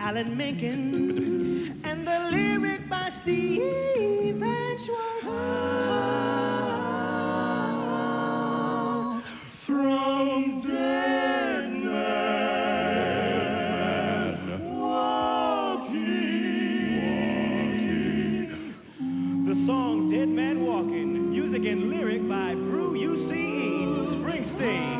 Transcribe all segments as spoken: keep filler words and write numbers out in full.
Alan Menken, and the lyric by Steve Schwartz. Ah, from Dead Man Walking. The song Dead Man Walking, music and lyric by Brew U C E, Springsteen.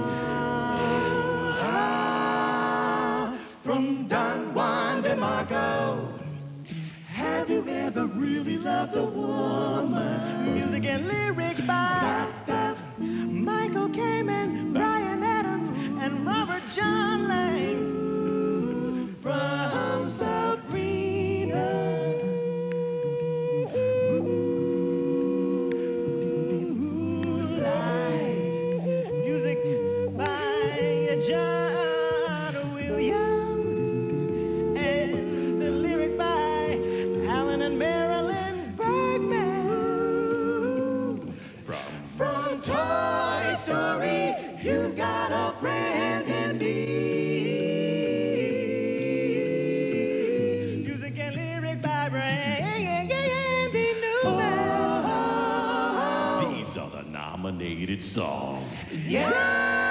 Ah, from Don Juan DeMarco. Have you ever really loved a woman? Music and lyric by Michael Kamen, Bryan Adams, and Robert John Lang from Sabrina. Music by John Williams, and the lyric by Alan and Marilyn Bergman. From, from Toy Story, you've got a friend in me. Music and lyric by Randy Newman. Oh, these are the nominated songs. Yeah!